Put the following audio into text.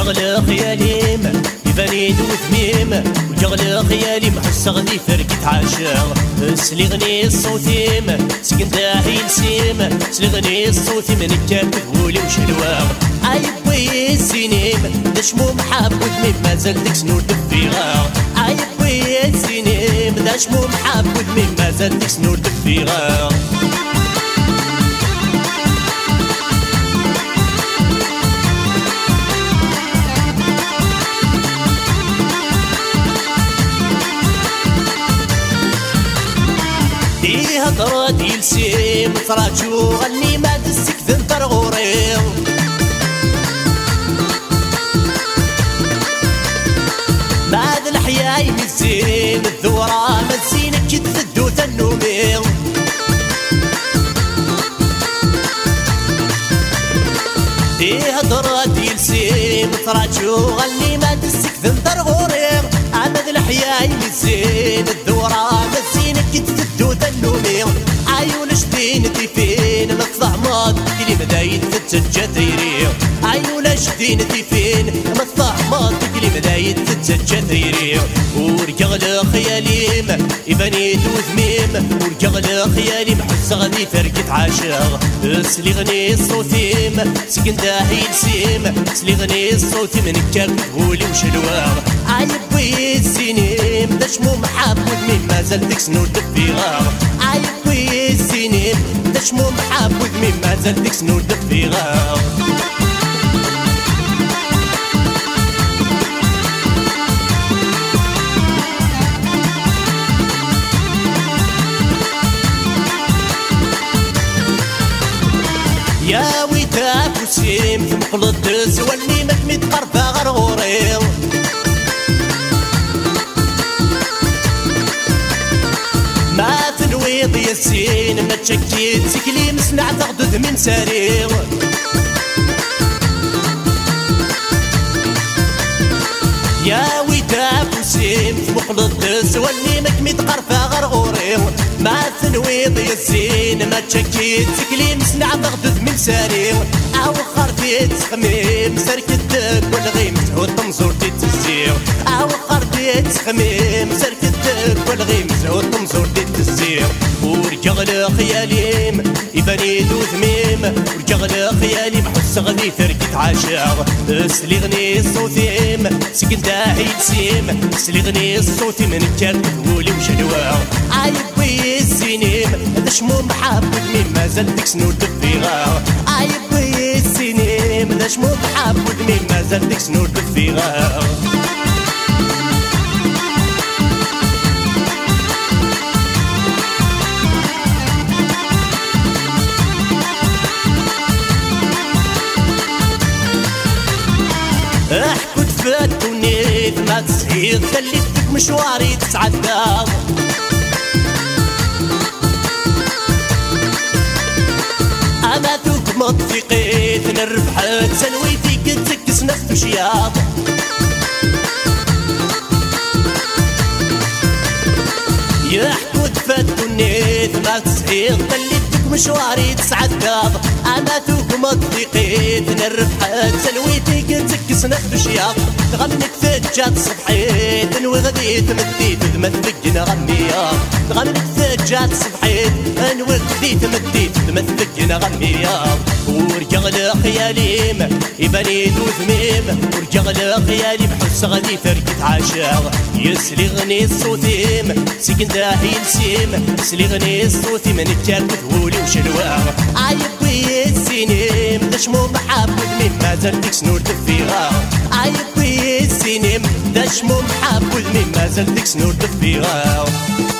والجغل خياليم يباني دو ثميم والجغل خيالي محس غدي فرقت عاشق سلي غني الصوتيم سكن داهي نسيم سلي غني الصوتي من الكاتب ولي وشلواغ عيبوي السنيم داش مو محاب ودمي مازال ديك سنور دفيغاغ عيبوي السنيم داش مو محاب ودمي مازال ديك سنور دفيغاغ هضرة ديال سيم تراجو غني ما دسك ذنطر غوريض بعد الحياة يمزين الذورة مزينك كتفدو تنوميض هضرة ديال سيم تراجو غني ما دسك ذنطر غوريض عمد الحياة يمزين الذورة مزينك كتفدو تنوميض عيون شدين تيفين مطلع ماض كلي مدايد تتسجى تيريغ عيون شدين تيفين مطلع ماض كلي مدايد تتسجى تيريغ ورجغل خياليم يباني دو ثميم ورجغل خيالي محس غادي فرقت عاشق سلي غني الصوتيم سكن داهي نسيم سلي غني الصوتي من الكاكد هولي وشلواغ عيبوي السنيم داش مو محاب ودمي مازال ديك سنور دفيغاغ عيبوي السنين داش مو محاب ودمي مازال ديك سنور دفيغاغ يا ويتاك وسيم في مقلط دز واللي مكمد قربا غرغوريض ما تنويض ياسين ما تشكيت سكلي مسنع تغدد من سريغ يا ويتاك وسيم في مقلط دز واللي مكمد قربا غرغوريض ما تنويض ياسين ما تشكيت سكلي مسنع تغدد من سريغ او خربيت خميم سركتك والغيم تعود تمزور تتزيغ او خربيت خميم سركتك والغيم تعود تمزور تتزيغ ورجغل خياليم يباني دو ثميم ورجغل خيالي محس غادي فرقت عاشق سلي غني الصوتيم سكن داهي نسيم سلي غني الصوتي من الكاتب ولي وشلواغ عيبوي السنيم داش مو محاب ودمي مازال ديك سنور دفيغاغ عيبوي السنيم داش مو محاب ودمي مازال ديك سنور دفيغاغ احكو تفات ونيت ما تسهيض خليتك مشواري تتعدى انا توك مطفقيت نربحت سنويتي كتكس نفس وشياط يحكو تفات ونيت ما تسهيض خليتك مشواري تتعدى انا توك مطفقيت نربحت سنويتي كتكس نفس وشياط غنك فجات صبحيت انوغديت مديت ذمت بقنا غمية غنك فجات صبحيت انوغديت مديت ذمت بقنا غمية ورجغل خياليم يباني دو ثميم ورجغل خيالي محس غادي فرقت عاشق يسلي غني الصوتيم سكن داهي نسيم سلي غني الصوتي من الكاتب هولي وشلواغ عيبوي السنيم داش مو محاب ودمي مازال ديك سنور دفيغاغ عيبوي السنيم داش مو محاب ودمي مازال ديك سنور دفيغاغ